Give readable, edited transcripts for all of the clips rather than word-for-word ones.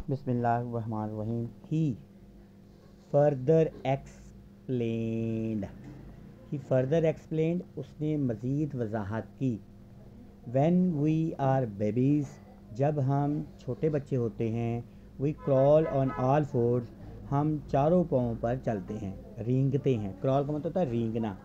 बिस्मिल्लाहिर्रहमानिर्रहीम। ही further explained उसने मज़ीद वजाहत की। व्हेन वी आर बेबीज़ जब हम छोटे बच्चे होते हैं। We crawl on all fours हम चारों पाँव पर चलते हैं, रेंगते हैं। क्रॉल का मतलब होता है रेंगना,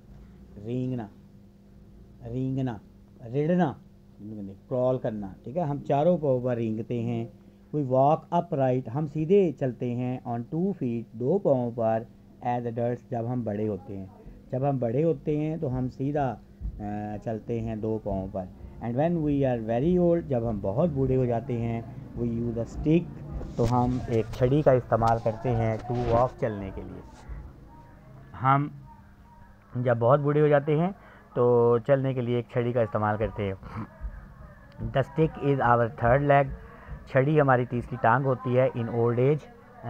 रेंगना, रेड़ना, क्रॉल करना, ठीक है। हम चारों पाँव पर रेंगते हैं। वी वॉक अपराइट हम सीधे चलते हैं। ऑन 2 फीट दो पाँव पर। एज एडल्ट्स जब हम बड़े होते हैं तो हम सीधा चलते हैं दो पाँव पर। And when we are very old जब हम बहुत बूढ़े हो जाते हैं। वी यूज़ अ स्टिक तो हम एक छड़ी का इस्तेमाल करते हैं टू वॉक चलने के लिए। हम जब बहुत बूढ़े हो जाते हैं तो चलने के लिए एक छड़ी का इस्तेमाल करते हैं। The stick is our third leg छड़ी हमारी तीसरी टांग होती है। इन ओल्ड एज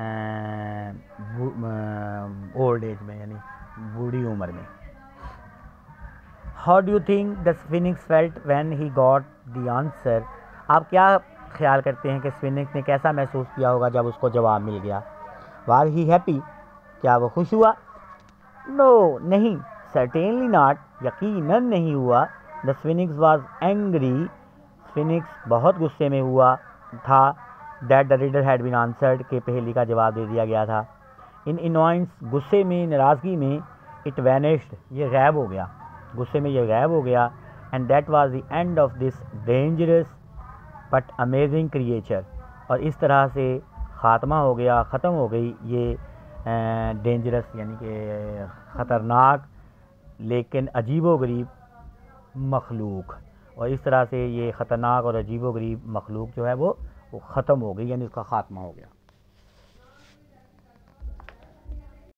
में यानी बूढ़ी उम्र में। How do you think the sphinx felt when he got the answer आप क्या ख्याल करते हैं कि स्फिनिक्स ने कैसा महसूस किया होगा जब उसको जवाब मिल गया। वाज ही हैप्पी क्या वो खुश हुआ। नो नहीं, सर्टेनली नॉट यकीनन नहीं हुआ। The sphinx was angry sphinx बहुत गुस्से में हुआ था। That the reader had been answered के पहेली का जवाब दे दिया गया था। इन इनॉइंस गुस्से में, नाराज़गी में। इट वैनिश्ड ये गायब हो गया, गुस्से में ये गायब हो गया। And that was the end of this dangerous but amazing creature और इस तरह से ख़ात्मा हो गया, ख़त्म हो गई ये डेंजरस यानी कि ख़तरनाक लेकिन अजीबोगरीब मखलूक। और इस तरह से ये ख़तरनाक और अजीबोगरीब मखलूक जो है वो ख़त्म हो गई यानी उसका ख़ात्मा हो गया।